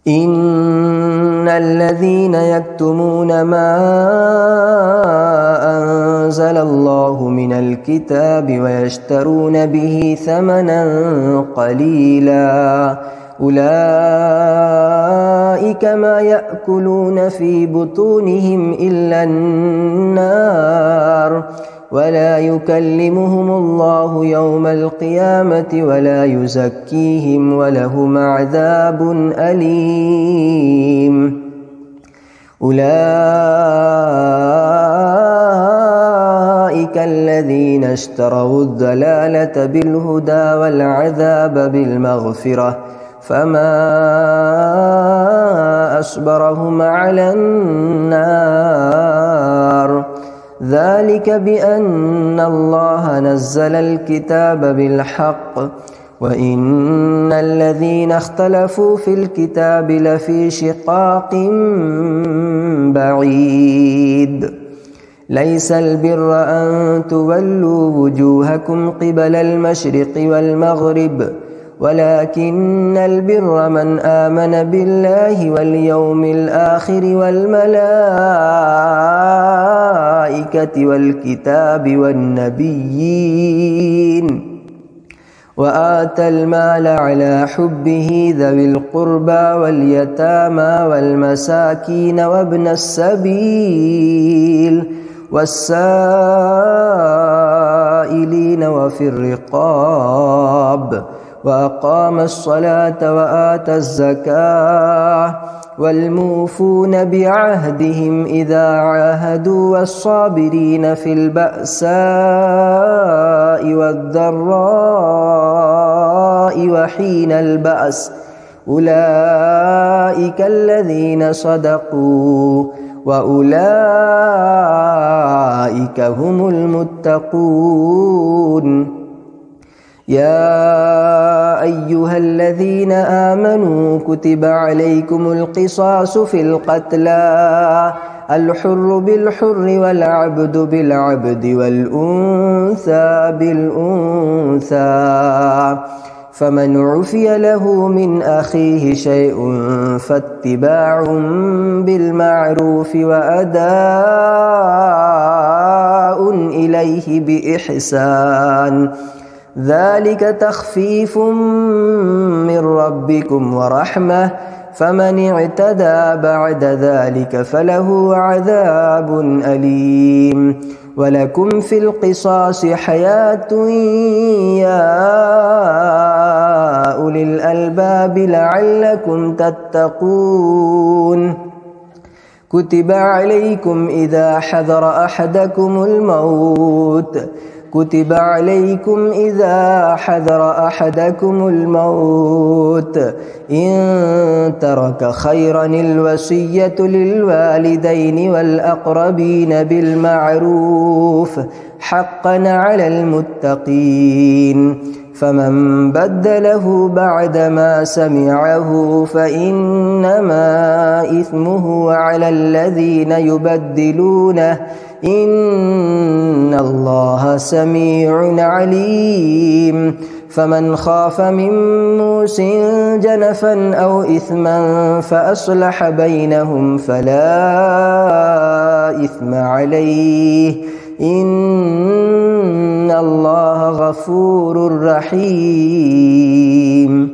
إن الذين يكتمون ما أنزل الله من الكتاب ويشترون به ثمنا قليلا أولئك ما يأكلون في بطونهم إلا النار ولا يكلمهم الله يوم القيامة ولا يزكيهم ولهم عذاب أليم أولئك الذين اشتروا الضلالة بالهدى والعذاب بالمغفرة فما أصبرهم على النار ذلك بأن الله نزل الكتاب بالحق وإن الذين اختلفوا في الكتاب لفي شقاق بعيد ليس البر أن تولوا وجوهكم قبل المشرق والمغرب ولكن البر من آمن بالله واليوم الآخر والملائكة والكتاب والنبيين وآتى المال على حبه ذوي القربى واليتامى والمساكين وابن السبيل والسائلين وفي الرقاب وأقام الصلاة وآتى الزكاة والموفون بعهدهم إذا عاهدوا والصابرين في البأساء والضراء وحين البأس أولئك الذين صدقوا وأولئك هم المتقون يا أيها الذين آمنوا كتب عليكم القصاص في القتلى الحر بالحر والعبد بالعبد والأنثى بالأنثى فمن عفي له من أخيه شيء فاتباع بالمعروف وأداء إليه بإحسان ذلك تخفيف من ربكم ورحمة فمن اعتدى بعد ذلك فله عذاب أليم ولكم في القصاص حياة يا أولي الألباب لعلكم تتقون كتب عليكم إذا حضر أحدكم الموت إن ترك خيرا الوصية للوالدين والأقربين بالمعروف حقا على المتقين فمن بدله بعدما سمعه فإنما إثمه على الذين يبدلونه إن الله سميع عليم فمن خاف من موص جنفا أو إثما فأصلح بينهم فلا إثم عليه إن الله غفور رحيم